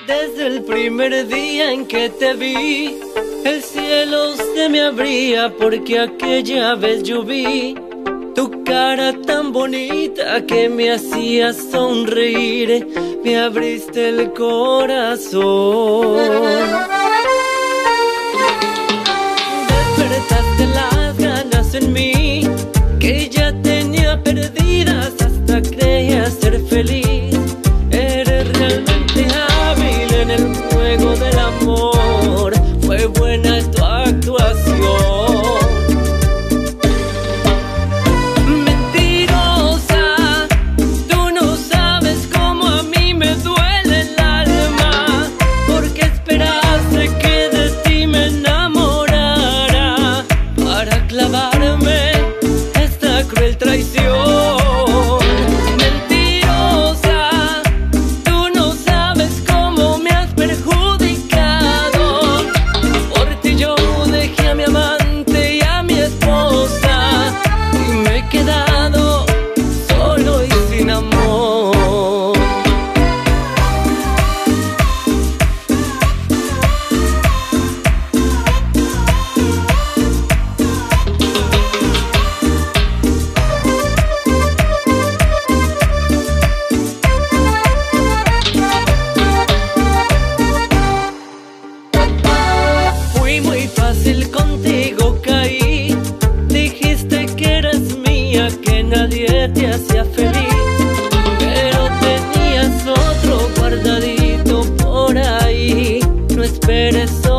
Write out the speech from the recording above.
Desde el primer día en que te vi, el cielo se me abría porque aquella vez yo vi tu cara tan bonita que me hacía sonreír. Me abriste el corazón. Despertaste las ganas en mí que ya tenía perdidas, hasta creía ser feliz. Eres realmente hábil en el juego del amor. Fue buena tu actuación. Mentirosa, tú no sabes cómo a mí me duele el alma, porque esperaste que de ti me enamorara para clavarme esta cruel traición. Contigo caí, dijiste que eras mía, que nadie te hacía feliz, pero tenías otro guardadito por ahí. No esperes